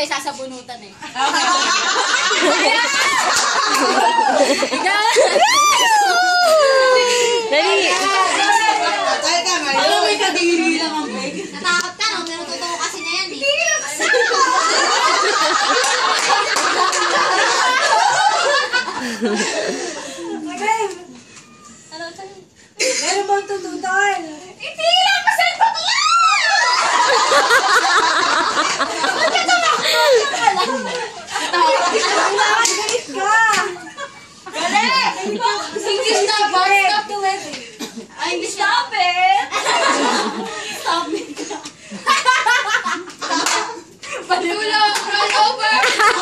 sa'yo sasabunutan eh. Dali! Alam mo, kadiri lang ang bag. Natakot ka, no? Pero totoo kasi na yan eh. Meron bang tututan? Hindi lang kasi bakla! Galit ka! Galit! English na ba? Stop to it. English stop it! Stop it. Tulong! Run over!